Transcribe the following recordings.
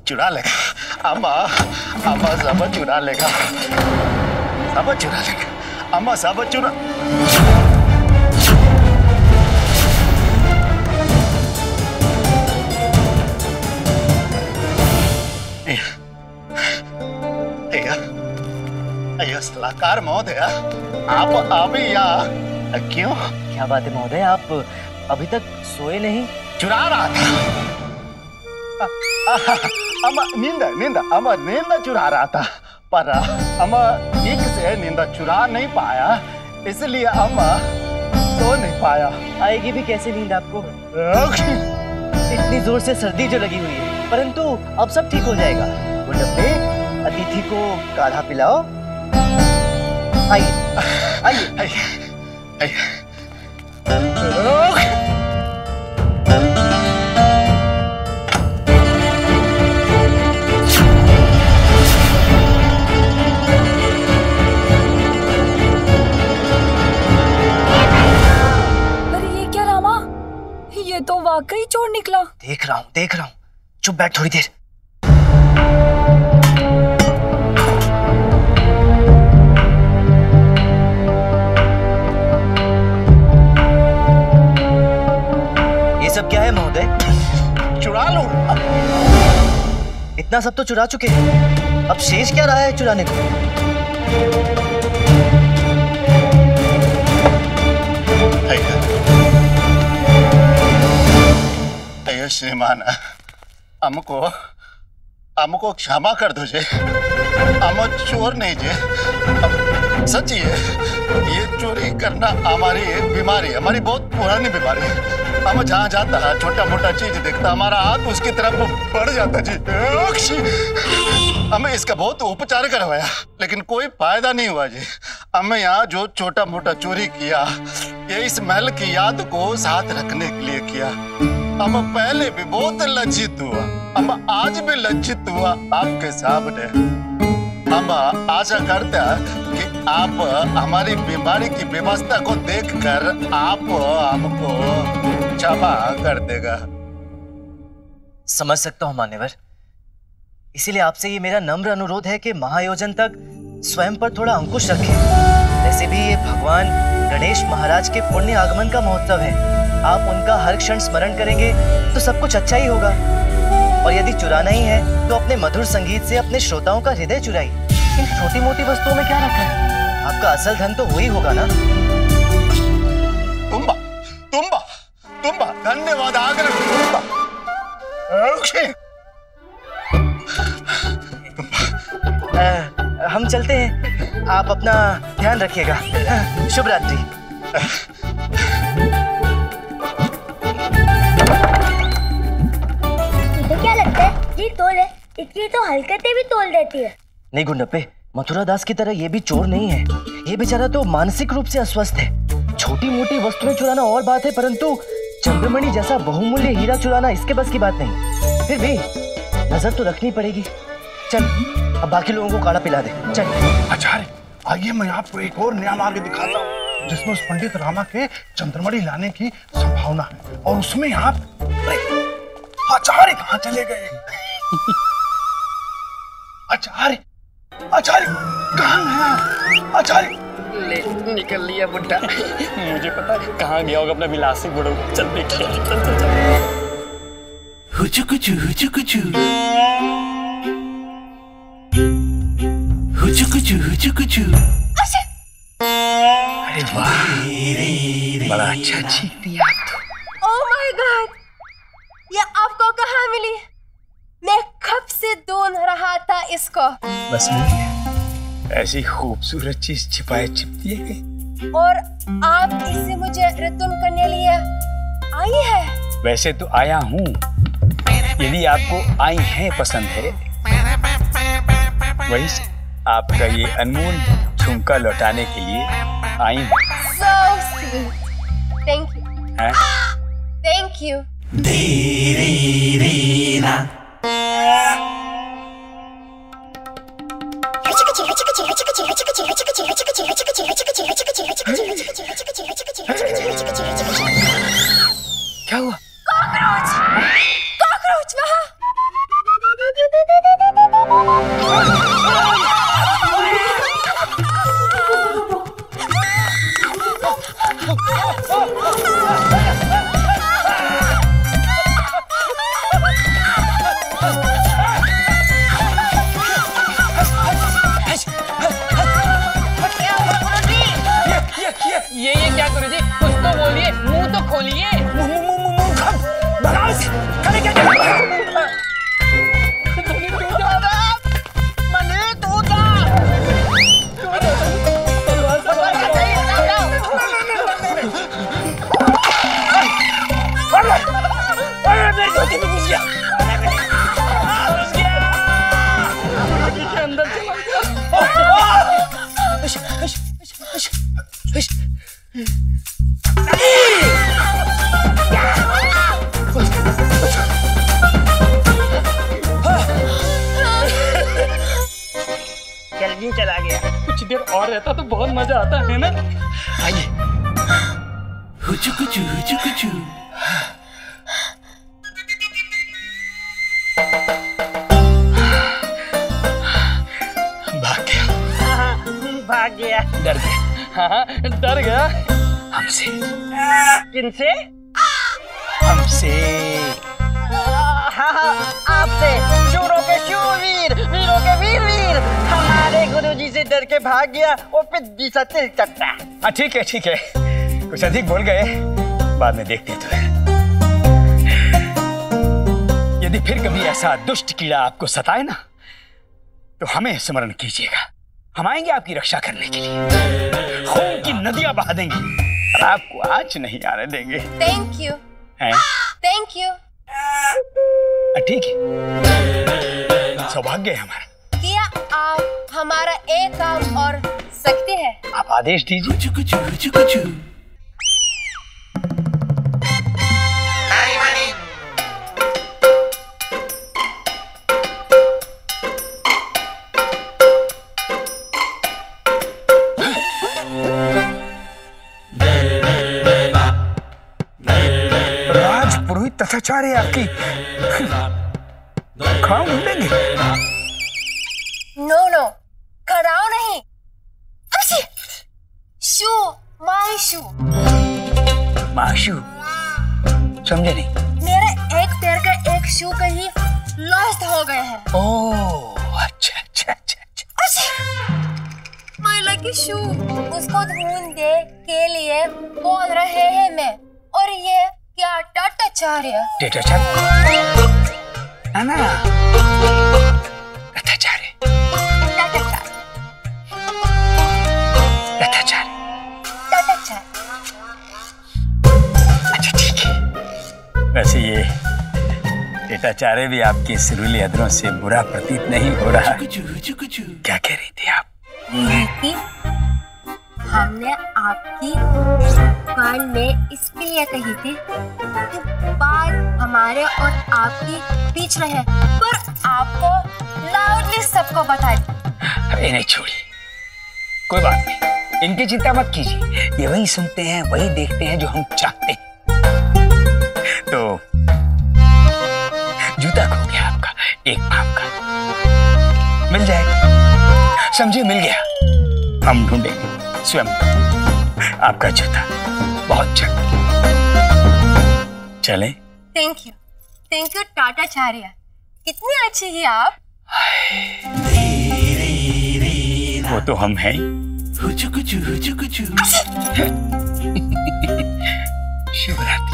चुरा लेगा। अम्मा अम्मा सब चुरा लेगा, सब चुरा लेगा। अम्मा सब चुरा। सलाहकार महोदय, आप अभी यहाँ क्यों? क्या बात है महोदय, आप अभी तक सोए नहीं? चुरा रहा था। अम्मा नींद चुरा रहा था, पर अम्मा ठीक से नींद चुरा नहीं पाया, इसलिए अम्मा सो नहीं पाया। आएगी भी कैसे नींद आपको? इतनी जोर से सर्दी जो लगी हुई है, परंतु अब सब ठीक हो जाएगा। गुड्डप्पे, अतिथि को काढ़ा पिलाओ। आइए आइए आइए। अरे ये क्या रामा, ये तो वाकई चोर निकला। देख रहा हूँ। चुप बैठ थोड़ी देर। सब क्या है महोदय? चुरा लो। इतना सब तो चुरा चुके हैं, अब शेष क्या रहा है चुराने को? श्रीमान, हमको क्षमा कर दो जे, हम चोर नहीं जे। सच्ची है, ये चोरी करना हमारी बीमारी, हमारी बहुत पुरानी बीमारी है। हम जहाँ जाता है, छोटा मोटा चीज देखता, हमारा हाथ उसकी तरफ बढ़ जाता जी। हमें इसका बहुत उपचार करवाया, लेकिन कोई फायदा नहीं हुआ जी। हमें यहाँ जो छोटा मोटा चोरी किया, ये इस महल की याद को साथ रखने के लिए किया। हम पहले भी बहुत लज्जित हुआ, हम आज भी लज्जित हुआ आपके सामने। हम आशा करते हैं कि आप हमारी बीमारी की व्यवस्था को देखकर आप हमको क्षमा कर देगा। समझ सकता हूँ मान्यवर, इसीलिए आपसे ये मेरा नम्र अनुरोध है कि महायोजन तक स्वयं पर थोड़ा अंकुश रखें। वैसे भी ये भगवान गणेश महाराज के पुण्य आगमन का महोत्सव है, आप उनका हर क्षण स्मरण करेंगे तो सब कुछ अच्छा ही होगा। और यदि चुराना ही है तो अपने मधुर संगीत से अपने श्रोताओं का हृदय चुराइए। इन छोटी मोटी वस्तुओं में क्या रखा है? आपका असल धन तो वही होगा ना। तुम्बा धन्यवाद आग्रह। हम चलते हैं, आप अपना ध्यान रखिएगा। शुभ रात्रि। क्या लगता है ये तोल है? इसकी तो हरकतें भी तोल देती है। नहीं गुंडप्पे, मथुरा दास की तरह ये भी चोर नहीं है। ये बेचारा तो मानसिक रूप से अस्वस्थ है। छोटी मोटी वस्तुएं चुराना और बात है, परंतु चंद्रमणि जैसा बहुमूल्य हीरा चुराना इसके बस की बात नहीं। फिर भी नजर तो रखनी पड़ेगी। चल अब बाकी लोगों को काढ़ा पिला दे। चल आचार्य, आइए मैं आपको एक और नया मार्ग दिखाता हूँ, जिसमें उस पंडित रामा के चंद्रमणि लाने की संभावना है। और उसमें आप आचार्य कहाँ चले गए? आचार्य कहाँ गया? आचार्य ले निकल लिया बुड्ढा। मुझे पता कहाँ गया होगा अपना विलासी बुढ़ो। चल देखिए। हुचुकुचु हुचुकुचु हुचुकुचु हुचुकुचु। अरे वाह, बड़ा अच्छा चीज दिया तो। ओह माय गॉड, ये आपको कहाँ मिली? मैं कब से ढूंढ रहा था इसको। बस मिल गया। ऐसी खूबसूरत चीज छिपाए छिपती है। और आप इसे मुझे रिटर्न करने लिए आई है? वैसे तो आया हूँ, यदि आपको आई है पसंद है, वही से आपका ये अनमोल झुमका लौटाने के लिए आई हूँ। So sweet. Thank you. Thank you. क्या हुआ? कॉकरोच! कॉकरोच वहाँ! ये क्या करो जी? कुछ तो बोलिए, मुंह तो खोलिए। मुंह भगाओ इसे। खड़े क्या जल्दी चला गया। कुछ देर और रहता तो बहुत मजा आता है ना। आइए। हुचुकुचु हुचुकुचु। भाग गया। डर गया। हाँ, डर गया। हमसे। किनसे? हमसे। हाँ, आपसे। शूरों के शूरवीर, वीरों के वीर। हमारे गुरुजी से डर के भाग गया। वो पिद्दी सा तिल चट्टा। हाँ ठीक है। कुछ अधिक बोल गए, बाद में देखते तो है। यदि फिर कभी ऐसा दुष्ट कीड़ा आपको सताए ना, तो हमें स्मरण कीजिएगा। हम आएंगे आपकी रक्षा करने के लिए। खून की नदियां बहा देंगे और आपको आज नहीं आने देंगे। Thank you. हैं? Thank you. ठीक है, सौभाग्य है हमारा। क्या आप हमारा एक काम और सकते हैं? आप आदेश दीजिए। हुचुकुचु हुचुकुचु। राजपुरोहित तथाचार्य आपकी खाओ देंगे। नो, खड़ाओ नहीं। शू, माय शू। माशू समझे नहीं। मेरे एक पैर का एक शू कहीं लॉस्ट हो गए हैं। ओह अच्छा। माय लकी शू, उसको ढूंढने के लिए बोल रहे हैं मैं। और ये क्या टाटाचार्य? ना तथाचार्य। अच्छा ठीक है। वैसे ये टेटाचार्य भी आपकी सुरीली अधरों से बुरा प्रतीत नहीं हो रहा। क्या कह रही थी आप? कि हमने आपकी कान में इसलिए कही थी कि बात हमारे और आपकी बीच में है, पर आपको लाउडली सबको बता दी। अरे नहीं छोड़िए, कोई बात नहीं, इनकी चिंता मत कीजिए। ये वही सुनते हैं, वही देखते हैं जो हम चाहते हैं। तो जूता खो गया आपका, एक पाँव का मिल जाएगा। समझिए मिल गया। हम ढूंढेंगे स्वयं आपका जूता बहुत जल्द। चलें? Thank you Tatacharya. कितने अच्छे हैं आप। वो तो हम हैं। शिवरात्रि।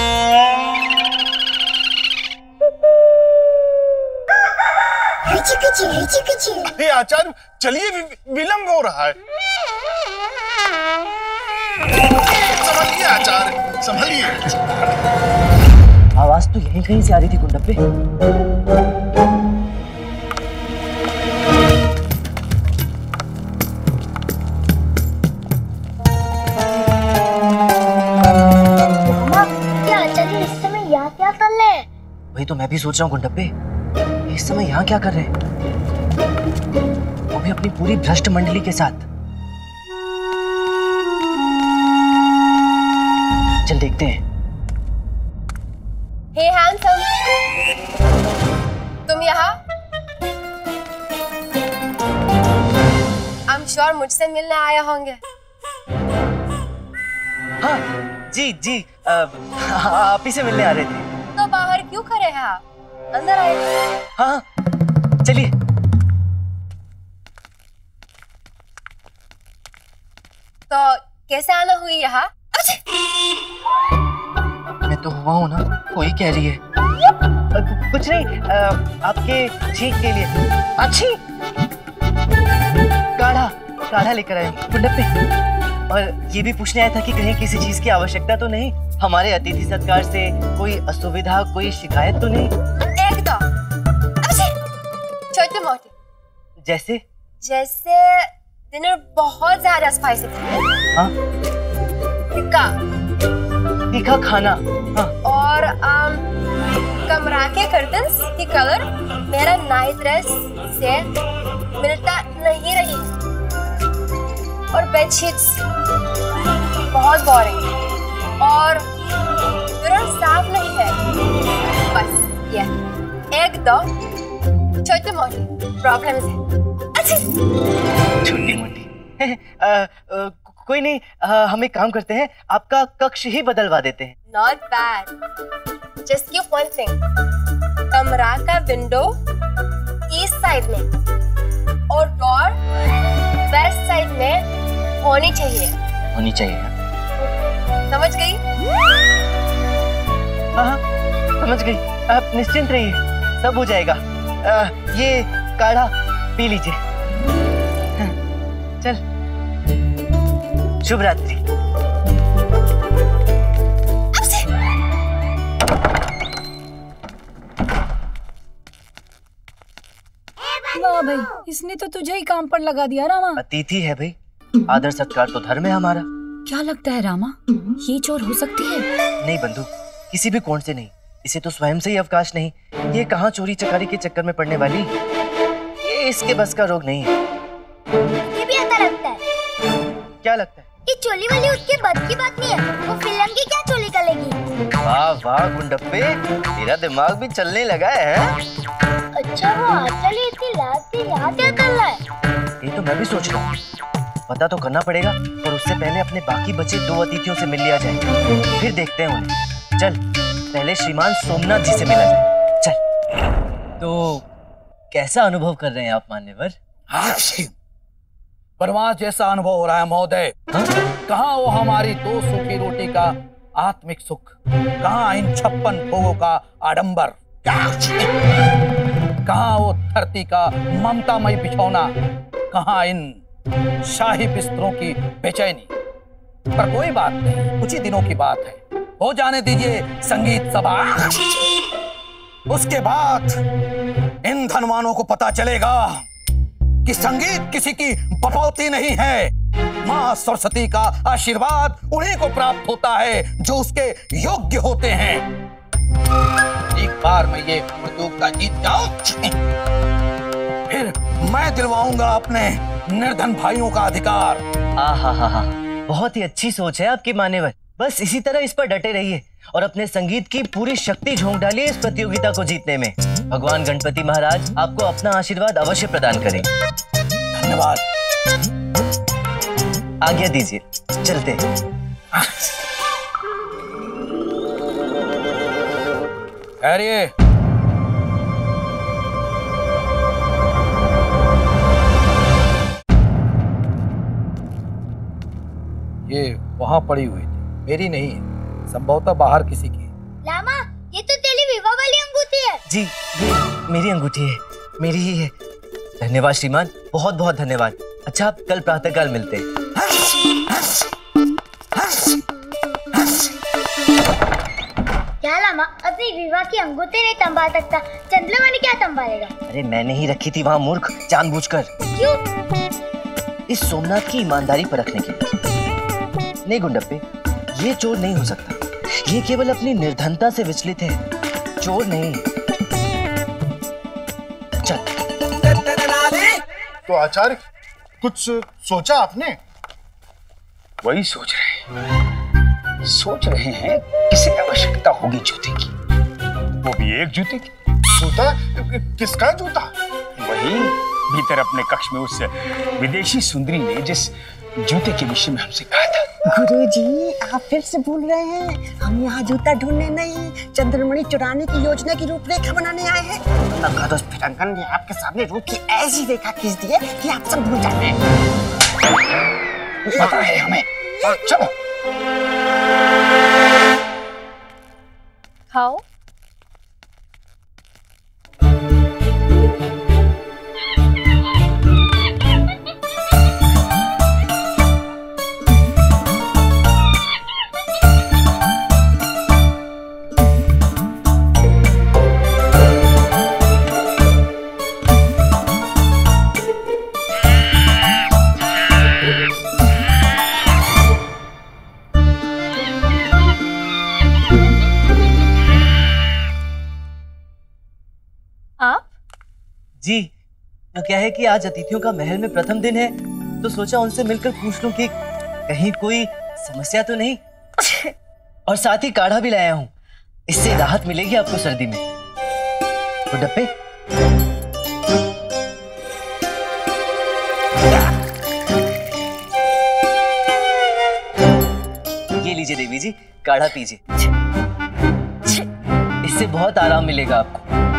अरे आचार्य चलिए, विलंब हो रहा है। संभलिए आचार्य, संभलिए। आवाज तो यहीं कहीं से आ रही थी गुंडप्पे। क्या आचार्य इस समय यहाँ क्या कर रहे हैं? वही तो मैं भी सोच रहा हूँ गुंडप्पे, इस समय यहाँ क्या कर रहे हैं? वो भी अपनी पूरी भ्रष्ट मंडली के साथ। चल देखते हैं। हे हैंडसम, तुम यहाँ? I'm sure मुझसे मिलने आए होंगे। हाँ, जी आप ही से मिलने आ रहे थे। तो बाहर क्यों खड़े हैं आप? अंदर आए। हाँ चलिए। तो कैसे आना हुई यहाँ? मैं तो हुआ हूँ ना, वही कह रही है। कुछ नहीं, आपके छींक के लिए। अच्छी काढ़ा लेकर आए गुंडप्पे। और ये भी पूछने आया था कि कहीं किसी चीज की आवश्यकता तो नहीं, हमारे अतिथि सत्कार से कोई असुविधा, कोई शिकायत तो नहीं? एकदम। छोटे मोटे। जैसे डिनर बहुत ज्यादा स्पाइसी था। हाँ? तीखा खाना। हाँ। और कमरा के कर्टन्स की कलर मेरा नाइट ड्रेस से मिलता नहीं रही, और बेडशीट्स बहुत बोरिंग और मिरर साफ नहीं है। बस ये एक दो छोटे मोटे प्रॉब्लम्स हैं। अच्छा, छोटी मोटी कोई नहीं, हम एक काम करते हैं, आपका कक्ष ही बदलवा देते हैं। Not bad. Just give one thing. कमरा का विंडो ईस्ट साइड में और डोर वेस्ट साइड में होनी चाहिए। समझ गई? हाँ समझ गई। आप निश्चिंत रहिए, सब हो जाएगा। ये काढ़ा पी लीजिए। चल, शुभ रात्रि। वाह भाई, इसने तो तुझे ही काम पर लगा दिया रामा। अतिथि है भाई, आदर सत्कार तो धर्म है हमारा। क्या लगता है रामा, ये चोर हो सकती है? नहीं बंधु, किसी भी कोण से नहीं। इसे तो स्वयं से ही अवकाश नहीं। ये कहाँ चोरी चकारी के चक्कर में पड़ने वाली, ये इसके बस का रोग नहीं है। ये भी आता लगता है। क्या लगता है? ये चोली वाली उसके बस की बात नहीं है, वो फिल्म की क्या चोली करेगी? वाह वाह गुंडप्पे, तेरा दिमाग भी चलने लगा है। अच्छा, वो आजकल इतनी रात से यहाँ क्या कर रहा है? ये तो मैं भी सोच रहा हूँ, पता तो करना पड़ेगा, और उससे पहले अपने बाकी बचे 2 अतिथियों से मिल लिया जाए, फिर देखते हैं उन्हें। चल, पहले श्रीमान सोमनाथ जी से मिला जाए। चल। तो कैसा अनुभव कर रहे हैं आप मान्यवर? परमाश जैसा अनुभव हो रहा है महोदय। कहाँ वो हमारी 2 सूखी रोटी का आत्मिक सुख, कहाँ इन 56 भोगों का आडंबर, कहाँ वो धरती का ममतामयी बिछौना, कहाँ इन शाही बिस्तरों की बेचैनी। पर कोई बात नहीं, कुछ ही दिनों की बात है, हो जाने दीजिए संगीत सभा। उसके बाद इन धनवानों को पता चलेगा कि संगीत किसी की बपौती नहीं है। मां सरस्वती का आशीर्वाद उन्हीं को प्राप्त होता है जो उसके योग्य होते हैं। एक बार मैं ये प्रतियोगिता जीत जाऊं, फिर मैं दिलवाऊंगा अपने निर्धन भाइयों का अधिकार। आहा, बहुत ही अच्छी सोच है आपकी मान्यवर। बस इसी तरह इस पर डटे रहिए और अपने संगीत की पूरी शक्ति झोंक डालिए इस प्रतियोगिता को जीतने में। भगवान गणपति महाराज आपको अपना आशीर्वाद अवश्य प्रदान करें। धन्यवाद। आज्ञा दीजिए, चलते हैं। अरे ये वहां पड़ी हुई थी, मेरी नहीं है, संभवतः बाहर किसी की। लामा, ये तो तेरी विवाह वाली अंगूठी है। जी, ये मेरी अंगूठी है, मेरी ही है। धन्यवाद श्रीमान, बहुत बहुत धन्यवाद। अच्छा, आप कल प्रातःकाल मिलते हैं। क्या लामा, अपनी विवाह की अंगूठी नहीं संभाल सकता, चंद्रमा ने क्या संभालेगा? अरे मैंने ही रखी थी वहाँ मूर्ख, जानबूझकर। क्यों? इस सोमनाथ की ईमानदारी परखने के लिए। नहीं गुंडप्पे, ये चोर नहीं हो सकता। ये केवल अपनी निर्धनता से विचलित है, चोर नहीं। चल। तो आचार्य, कुछ सोचा आपने? वही सोच रहे हैं किसे आवश्यकता होगी जूते की, वो भी एक जूते की। जूता? किसका जूता? वही भीतर अपने कक्ष में उस विदेशी सुंदरी ने जिस जूते के विषय में हमसे कहा था। गुरुजी, आप फिर से भूल रहे हैं। हम यहाँ जूता ढूंढने नहीं, चंद्रमणि चुराने की योजना की रूपरेखा बनाने आए हैं। तो उस फिरंगन ने आपके सामने रूप की ऐसी रेखा खींच दी है कि आप सब भूल जाते हैं। पता है हमें। चलो खाओ। जी, वो क्या है कि आज अतिथियों का महल में प्रथम दिन है, तो सोचा उनसे मिलकर पूछ लूं कि कहीं कोई समस्या तो नहीं। और साथ ही काढ़ा भी लाया हूं, इससे राहत मिलेगी आपको सर्दी में। तो डब्बे ये लीजिए देवी जी, काढ़ा पीजिए, इससे बहुत आराम मिलेगा आपको।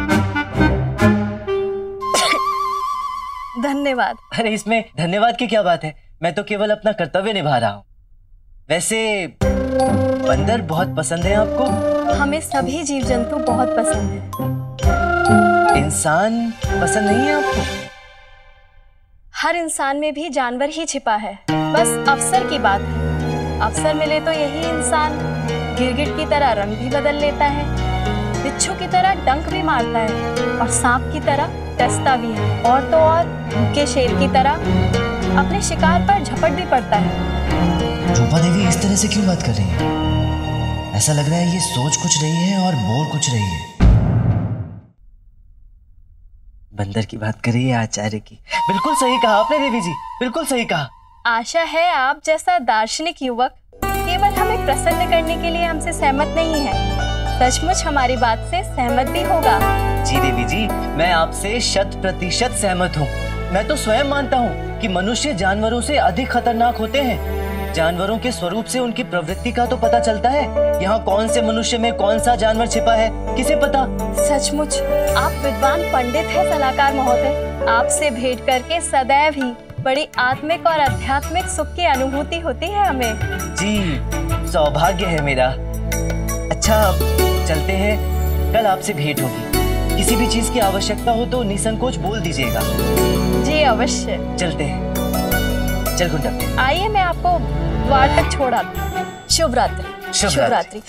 धन्यवाद। अरे इसमें धन्यवाद की क्या बात है, मैं तो केवल अपना कर्तव्य निभा रहा हूँ। वैसे बंदर बहुत पसंद है आपको? हमें सभी जीव जंतु बहुत पसंद है। इंसान पसंद नहीं है आपको? हर इंसान में भी जानवर ही छिपा है, बस अवसर की बात है। अवसर मिले तो यही इंसान गिरगिट की तरह रंग भी बदल लेता है, बिच्छू की तरह डंक भी मारता है और सांप की तरह डसता भी है, और तो और भूखे शेर की तरह अपने शिकार पर झपट भी पड़ता है। रूपा देवी इस तरह से क्यों बात कर रही है? ऐसा लग रहा है ये सोच कुछ रही है और बोल कुछ रही है। बंदर की बात कर रही है, आचार्य की। बिल्कुल सही कहा आपने देवी जी, बिल्कुल सही कहा। आशा है आप जैसा दार्शनिक युवक केवल हमें प्रसन्न करने के लिए हमसे सहमत नहीं है, सचमुच हमारी बात से सहमत भी होगा। जी देवी जी, मैं आपसे 100% सहमत हूँ। मैं तो स्वयं मानता हूँ कि मनुष्य जानवरों से अधिक खतरनाक होते हैं। जानवरों के स्वरूप से उनकी प्रवृत्ति का तो पता चलता है। यहाँ कौन से मनुष्य में कौन सा जानवर छिपा है, किसे पता? सचमुच आप विद्वान पंडित हैं सलाहकार महोदय। आपसे भेंट करके सदैव ही बड़ी आत्मिक और आध्यात्मिक सुख की अनुभूति होती है हमें। जी, सौभाग्य है मेरा। अच्छा, चलते हैं, कल आपसे भेंट होगी। किसी भी चीज की आवश्यकता हो तो निसंकोच बोल दीजिएगा। जी अवश्य। चलते हैं। चल गुंडा। आइए, मैं आपको द्वार तक छोड़ आती हूँ। शुभ रात्रि। शुभ रात्रि।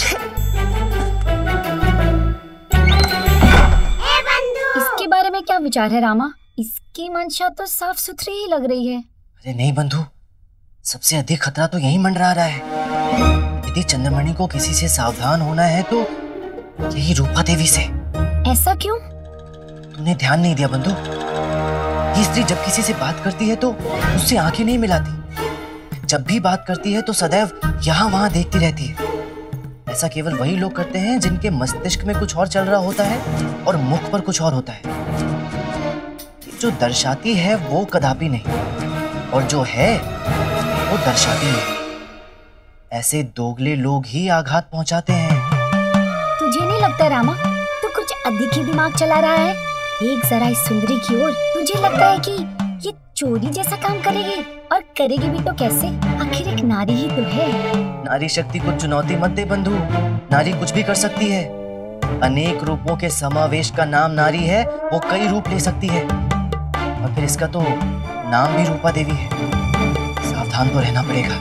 इसके बारे में क्या विचार है रामा? इसकी मंशा तो साफ सुथरी ही लग रही है। अरे नहीं बंधु, सबसे अधिक खतरा तो यही मंडरा रहा है। यदि चंद्रमणि को किसी से सावधान होना है तो यही रूपा देवी से। ऐसा क्यों? तूने ध्यान नहीं दिया बंधु? ये स्त्री जब किसी से बात करती है तो उससे आंखें नहीं मिलाती। जब भी बात करती है तो सदैव यहाँ वहां देखती रहती है। ऐसा केवल वही लोग करते हैं जिनके मस्तिष्क में कुछ और चल रहा होता है और मुख पर कुछ और होता है। जो दर्शाती है वो कदापि नहीं, और जो है वो दर्शाती नहीं। ऐसे दोगले लोग ही आघात पहुंचाते हैं। तुझे नहीं लगता रामा, तू कुछ अधिक ही दिमाग चला रहा है? एक जरा इस सुंदरी की ओर, तुझे लगता है कि ये चोरी जैसा काम करेगी? और करेगी भी तो कैसे? आखिर एक नारी ही तो है। नारी शक्ति को चुनौती मत दे बंधु, नारी कुछ भी कर सकती है। अनेक रूपों के समावेश का नाम नारी है, वो कई रूप ले सकती है। और फिर इसका तो नाम भी रूपा देवी है। सावधान तो रहना पड़ेगा।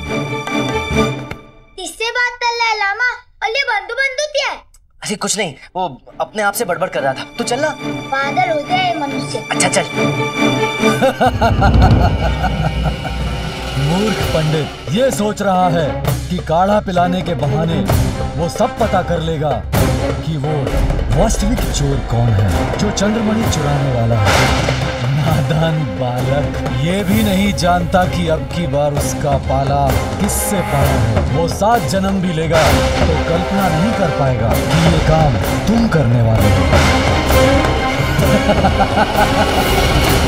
किससे बात कर रहा है लामा? और ये बंधु क्या है? अरे कुछ नहीं, वो अपने आप से बड़बड़ कर रहा था। तू चल ना। पागल हो गया है मनुष्य। अच्छा चल। मूर्ख पंडित ये सोच रहा है कि काढ़ा पिलाने के बहाने वो सब पता कर लेगा कि वो वास्तविक चोर कौन है, जो चंद्रमणि चुराने वाला है। नादान बालक ये भी नहीं जानता कि अब की बार उसका पाला किससे पड़ा है। वो 7 जन्म भी लेगा तो कल्पना नहीं कर पाएगा कि ये काम तुम करने वाले हो।